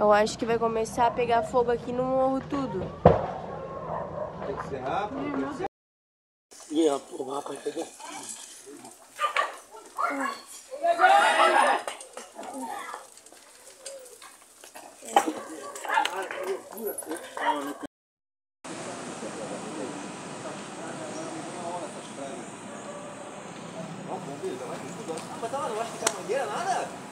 Eu acho que vai começar a pegar fogo aqui no morro tudo. Tem que ser rápido. E o rapaz pegou. Mas tá lá, não acho que tem mangueira, nada?